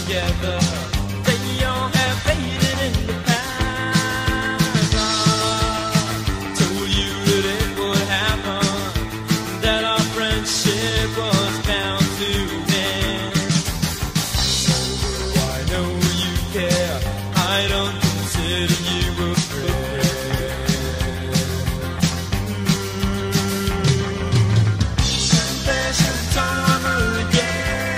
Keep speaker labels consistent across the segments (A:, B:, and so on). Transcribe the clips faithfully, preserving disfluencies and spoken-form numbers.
A: together. They all have faded in the past. I told you that it would happen, that our friendship was bound to end. Oh, I know you care. I don't consider you a friend. Confession time again.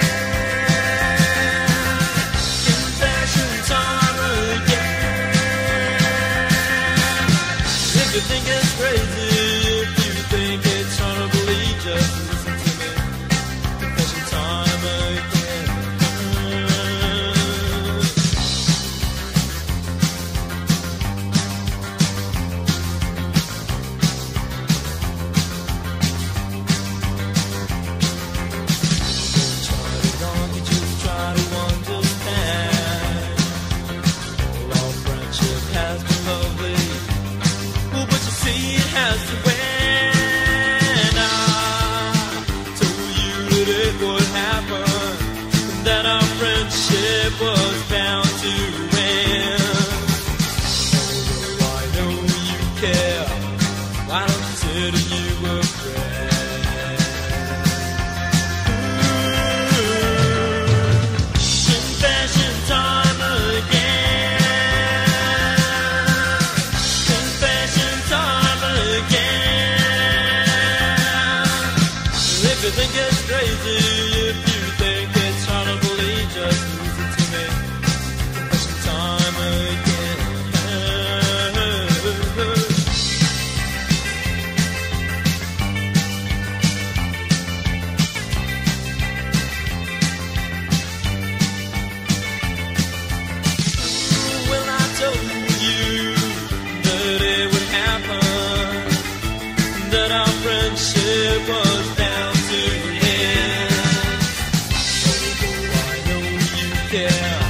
A: Confession time again. If you think it's crazy, if you think it's hard to believe, just listen to me. Confession time again. Try to wrong, you just try to understand. Well, our friendship has been lovely. Well, but you see, it has to end. I told you that it would happen, that our friendship was bound to end. Although I know you care, I don't consider you a friend. Confession time again. Confession time again. If you think it's crazy, if you think it's hard to believe, just listen to me. Confession time again. Well, I told you that it would happen, that our friendship was bound to end. Although I know you care,